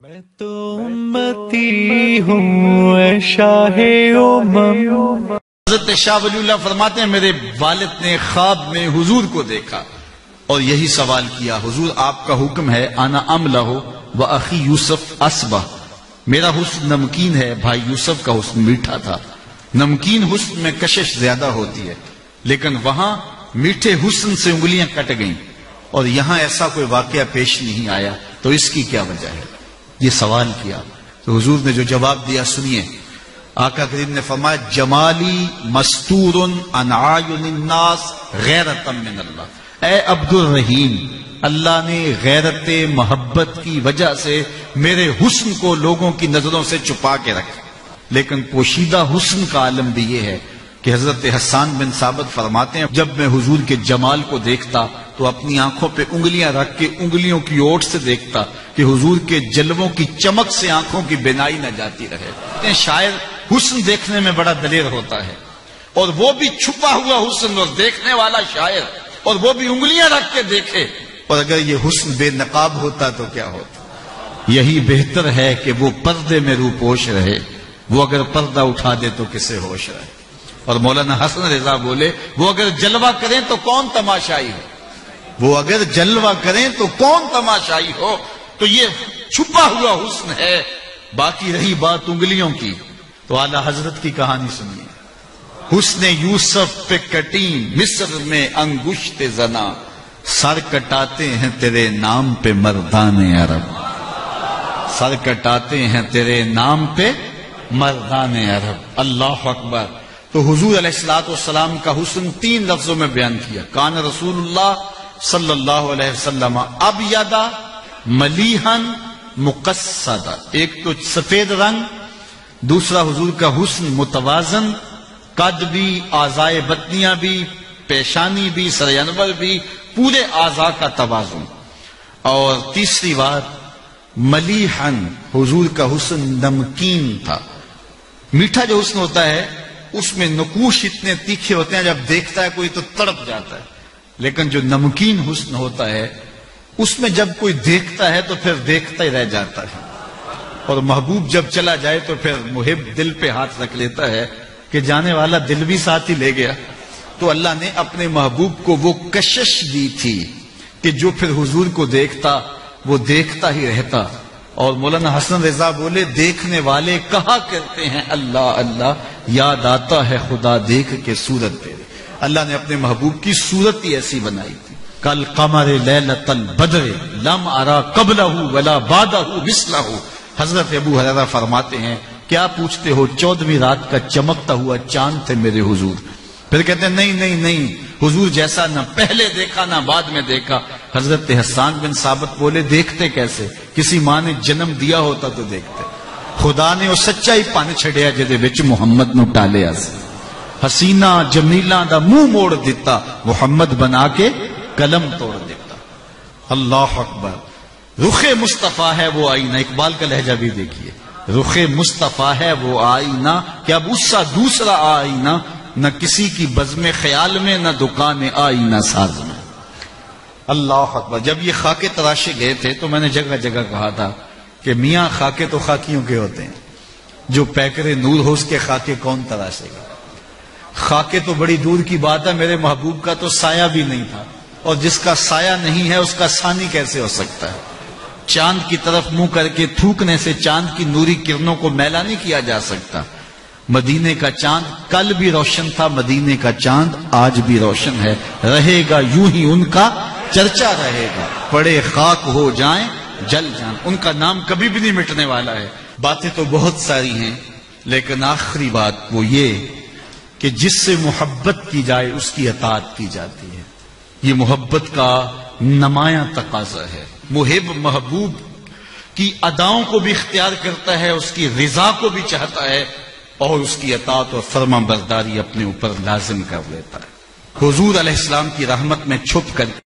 میں تو امتی ہوں اے شاہ امم۔ حضرت شاہ ولی اللہ فرماتے ہیں میرے والد نے خواب میں حضور کو دیکھا اور یہی سوال کیا، حضور آپ کا حکم ہے انا املہ و اخی یوسف اسبہ، میرا حسن نمکین ہے، بھائی یوسف کا حسن میٹھا تھا۔ نمکین حسن میں کشش زیادہ ہوتی ہے، لیکن وہاں میٹھے حسن سے انگلیاں کٹ گئیں اور یہاں ایسا کوئی واقعہ پیش نہیں آیا، تو اس کی کیا وجہ ہے؟ یہ سوال کیا تو حضور نے جو جواب دیا سنیے۔ آقا کریم نے فرمایا جمالی مستور عن اعین الناس غیرۃ من اللہ، اے عبد الرحیم، اللہ نے غیرت محبت کی وجہ سے میرے حسن کو لوگوں کی نظروں سے چھپا کے رکھا۔ لیکن پوشیدہ حسن کا عالم بھی یہ ہے کہ حضرت حسان بن ثابت فرماتے ہیں جب میں حضور کے جمال کو دیکھتا تو اپنی آنکھوں پہ انگلیاں رکھ کے انگلیوں کی اوٹ سے دیکھتا کہ حضور کے جلووں کی چمک سے آنکھوں کی بینائی نہ جاتی رہے۔ شاعر حسن دیکھنے میں بڑا دلیر ہوتا ہے، اور وہ بھی چھپا ہوا حسن، اور دیکھنے والا شاعر، اور وہ بھی انگلیاں رکھ کے دیکھے۔ اور اگر یہ حسن بے نقاب ہوتا تو کیا ہوتا؟ یہی بہتر ہے کہ وہ پردے میں روپوش رہے، وہ اگر پردہ اٹھا دے تو کسے ہوش رہے۔ اور مولانا حسن رضا بولے وہ اگر جلوہ کریں تو کون تماشائی ہو، وہ اگر جلوہ کریں تو کون تماشائی ہو۔ تو یہ چھپا ہوا حسن ہے۔ باقی رہی بات انگلیوں کی تو اعلی حضرت کی کہانی سنیے۔ حسن یوسف پہ کٹی مصر میں انگشت زنا، سر کٹاتے ہیں تیرے نام پہ مردان عرب، سر کٹاتے ہیں تیرے نام پہ مردان عرب۔ اللہ اکبر۔ تو حضور علیہ الصلوۃ والسلام کا حسن 3 لفظوں میں بیان کیا۔ کان رسول اللہ صلی اللہ علیہ وسلم ابیض ملیحا مقصدا، ایک تو سفید رنگ، دوسرا حضور کا حسن متوازن، قد بھی، اعضائے بطنیہ بھی، پیشانی بھی، سر انور بھی، پورے اعضاء کا توازن، اور تیسری بات ملیحا، حضور کا حسن نمکین تھا۔ میٹھا جو حسن ہوتا ہے اس میں نقوش اتنے تیکھے ہوتے ہیں جب دیکھتا ہے کوئی تو تڑپ جاتا ہے، لیکن جو نمکین حسن ہوتا ہے اس میں جب کوئی دیکھتا ہے تو پھر دیکھتا ہی رہ جاتا ہے، اور محبوب جب چلا جائے تو پھر محب دل پہ ہاتھ رکھ لیتا ہے کہ جانے والا دل بھی ساتھ ہی لے گیا۔ تو اللہ نے اپنے محبوب کو وہ کشش دی تھی کہ جو پھر حضور کو دیکھتا وہ دیکھتا ہی رہتا۔ اور مولانا حسن رضا بولے دیکھنے والے کہا کرتے ہیں اللہ اللہ، یاد آتا ہے خدا دیکھ کے صورت تیرے۔ اللہ نے اپنے محبوب کی صورت ہی ایسی بنائی تھی۔ کل قمر لیلۃ البدر لم ارا قبلہ ولا بعدہ مثلہ۔ حضرت ابو ہریرہ فرماتے ہیں کیا پوچھتے ہو، 14ویں رات کا چمکتا ہوا چاند تھے میرے حضور۔ پھر کہتے ہیں نہیں نہیں نہیں، حضور جیسا نہ پہلے دیکھا نہ بعد میں دیکھا۔ حضرت حسان بن ثابت بولے دیکھتے کیسے؟ کسی ماں نے جنم دیا ہوتا تو دیکھتے۔ خدا نے وہ سچائی پان چھڑیا جدے وچ محمد نو ٹالیا سی، حسینہ جمیلاں دا منہ موڑ دیتا، محمد بنا کے قلم توڑ دیتا۔ اللہ اکبر۔ رخ مصطفیٰ ہے وہ آئینہ، اقبال کا لہجہ بھی دیکھیے، رخ مصطفیٰ ہے وہ آئینہ کہ اب اس سا دوسرا آئینہ، نہ کسی کی بزم خیال میں نہ دکان آئینہ ساز میں۔ اللہ اکبر۔ جب یہ خاکے تراشے گئے تھے تو میں نے جگہ جگہ کہا تھا کہ میاں خاکے تو خاکیوں کے ہوتے ہیں، جو پیکر نور ہو اس کے خاکے کون تراشے گا؟ خاکے تو بڑی دور کی بات ہے، میرے محبوب کا تو سایہ بھی نہیں تھا، اور جس کا سایہ نہیں ہے اس کا ثانی کیسے ہو سکتا ہے؟ چاند کی طرف منہ کر کے تھوکنے سے چاند کی نوری کرنوں کو میلا نہیں کیا جا سکتا۔ مدینے کا چاند کل بھی روشن تھا، مدینے کا چاند آج بھی روشن ہے، رہے گا یوں ہی ان کا چرچا رہے گا، پڑے خاک ہو جائیں جل جائیں، ان کا نام کبھی بھی نہیں مٹنے والا ہے۔ باتیں تو بہت ساری ہیں، لیکن آخری بات وہ یہ کہ جس سے محبت کی جائے اس کی اطاعت کی جاتی ہے۔ یہ محبت کا نمایاں تقاضا ہے۔ محب محبوب کی اداؤں کو بھی اختیار کرتا ہے، اس کی رضا کو بھی چاہتا ہے، اور اس کی اطاعت اور فرما برداری اپنے اوپر لازم کر لیتا ہے۔ حضور علیہ السلام کی رحمت میں چھپ کر